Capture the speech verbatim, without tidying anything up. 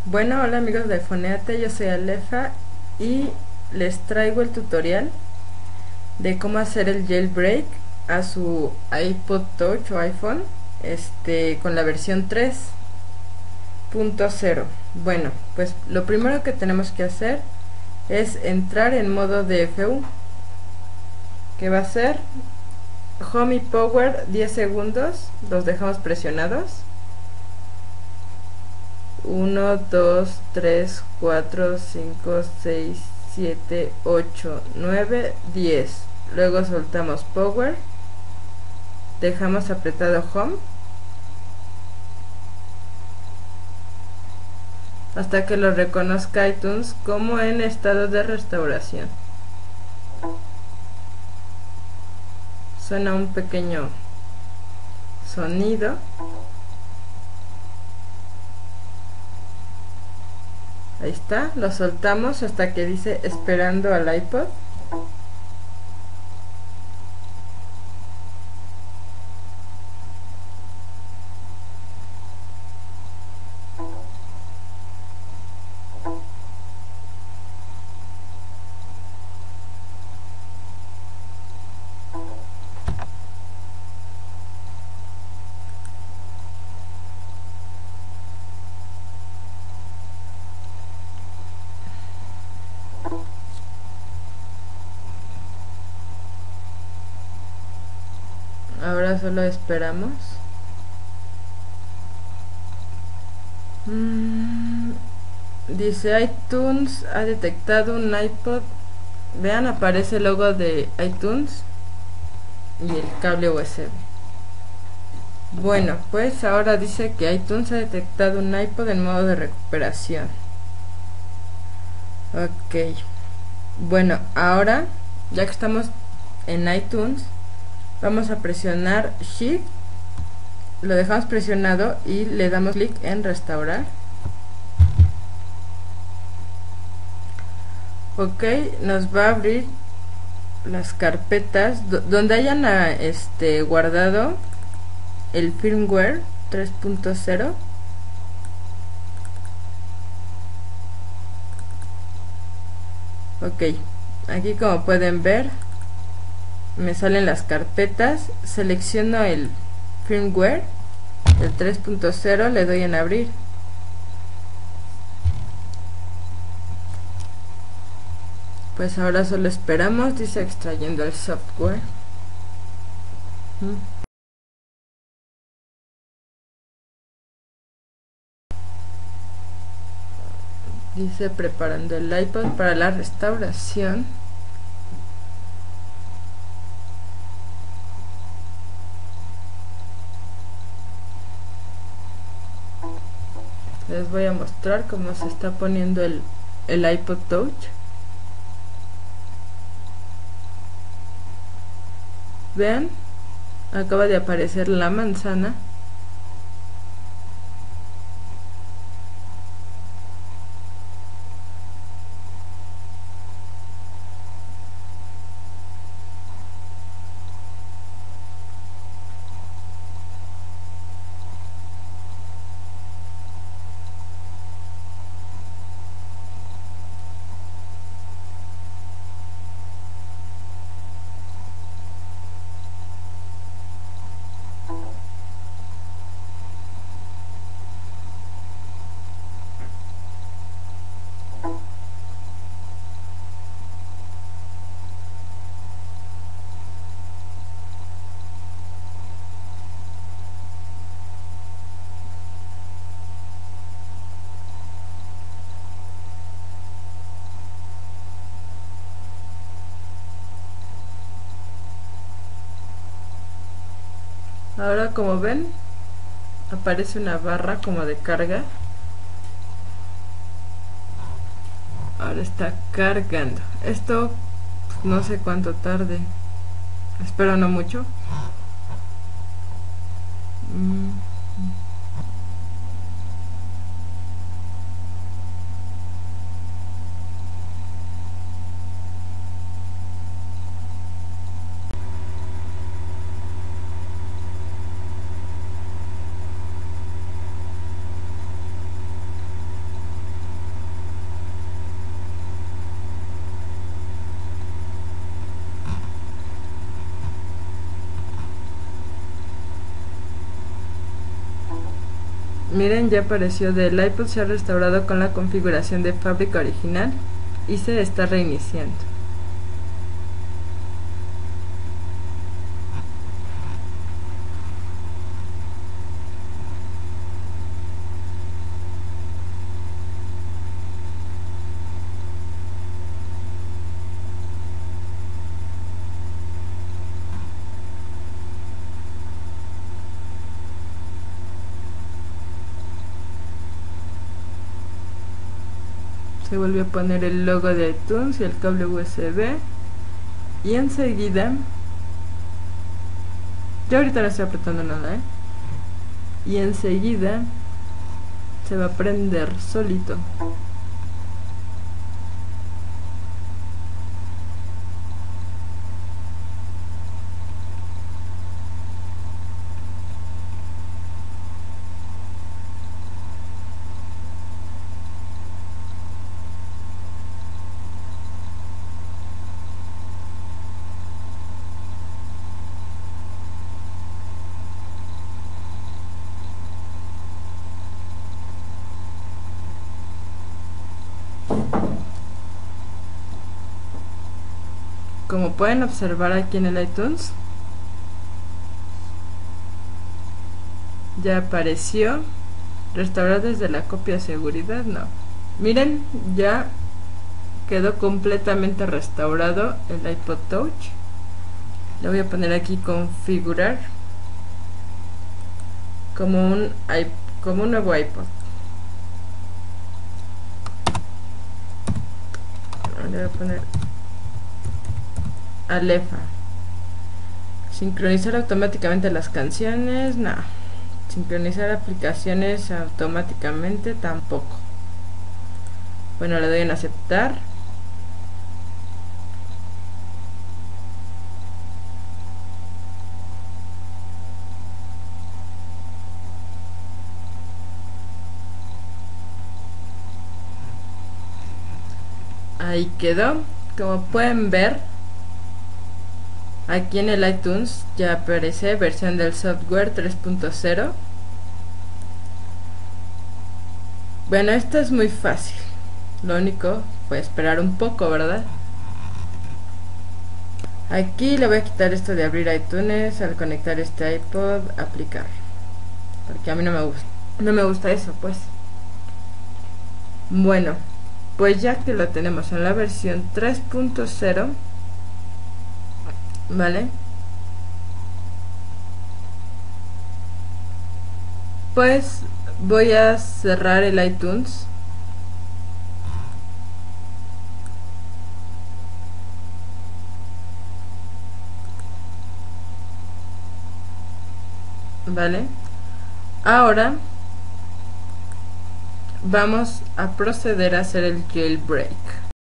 Bueno, hola amigos de Foneate, yo soy Alefa y les traigo el tutorial de cómo hacer el jailbreak a su iPod Touch o iPhone este, con la versión tres punto cero. Bueno, pues lo primero que tenemos que hacer es entrar en modo D F U, que va a ser Home y Power diez segundos, los dejamos presionados. uno, dos, tres, cuatro, cinco, seis, siete, ocho, nueve, diez. Luego soltamos Power, dejamos apretado Home hasta que lo reconozca iTunes como en estado de restauración. Suena un pequeño sonido. Ahí está, lo soltamos hasta que dice esperando al iPod. Ahora solo esperamos. Mm, dice iTunes ha detectado un iPod. Vean, aparece el logo de iTunes y el cable U S B. Bueno, pues ahora dice que iTunes ha detectado un iPod en modo de recuperación. Ok. Bueno, ahora, ya que estamos en iTunes, vamos a presionar Shift, lo dejamos presionado y le damos clic en restaurar. Ok, nos va a abrir las carpetas donde hayan a, este, guardado el firmware tres punto cero. Ok, aquí como pueden ver me salen las carpetas, selecciono el firmware, el tres punto cero, le doy en abrir. Pues ahora solo esperamos, dice extrayendo el software. Dice preparando el iPod para la restauración. Les voy a mostrar cómo se está poniendo el, el iPod Touch. Vean, acaba de aparecer la manzana. Ahora, como ven, aparece una barra como de carga. Ahora está cargando. Esto pues, no sé cuánto tarde. Espero no mucho. Mm. Miren, ya apareció de el iPod se ha restaurado con la configuración de fábrica original y se está reiniciando. Se volvió a poner el logo de iTunes y el cable U S B, y enseguida, yo ahorita no estoy apretando nada, ¿eh? y enseguida se va a prender solito. Como pueden observar aquí en el iTunes, ya apareció restaurar desde la copia de seguridad. No, miren, ya quedó completamente restaurado el iPod Touch. Le voy a poner aquí configurar como un, como un nuevo iPod. Le voy a poner Alefa. Sincronizar automáticamente las canciones, no. Sincronizar aplicaciones automáticamente, tampoco. Bueno, le doy en aceptar. Ahí quedó. Como pueden ver, aquí en el iTunes ya aparece versión del software tres punto cero. Bueno, esto es muy fácil. Lo único fue esperar un poco, ¿verdad? Aquí le voy a quitar esto de abrir iTunes al conectar este iPod, aplicar, porque a mí no me gusta, no me gusta eso, pues. Bueno, pues ya que lo tenemos en la versión tres punto cero, ¿vale? Pues voy a cerrar el iTunes. ¿Vale? Ahora vamos a proceder a hacer el jailbreak.